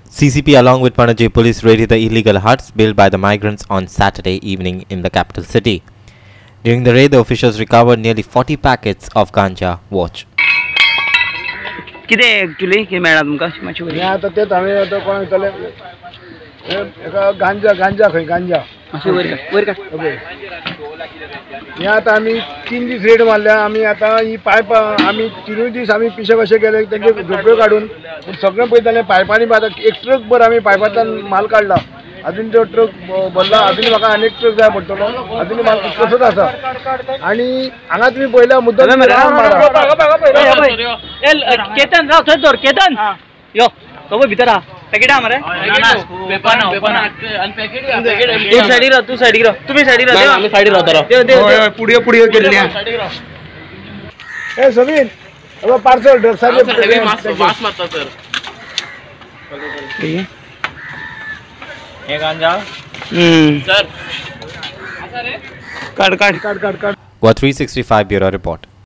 CCP along with Panaji police raided the illegal huts built by the migrants on Saturday evening in the capital city. During the raid, the officials recovered nearly 40 packets of Ganja. Watch. किती actually किती मिळाला तुमका माची worry आता ते आम्ही आता कोण विचारले एका गांजा खंय गांजा माची वर का या आता आम्ही 3 दिवस रेड मारल्या आम्ही आता ही पाईप आम्ही 3 दिवस आम्ही पिशे कशे गेले त्यांचे झोपडे काढून सगळे पळयताले पायपानी बाद एक ट्रक भर आम्ही पायपातून माल काढला अजून तो ट्रक भरला अजून म्हाका अनेक ट्रक जाय पडटलो अजून माल कसोच आसा आणि हांगा तुम्ही पहिला मुद्दा केतन राव थंय दर केतन यो कबो भितर आ पॅकेट आ मरे पेपर तू साइडी राव तुम्ही साइडी राव आम्ही साइडी राव पुढे केले ए समीन अब पार्सल ड्रग्स हेवी मास मारता सर हे गांजा सर काढ What 365 Bureau Report.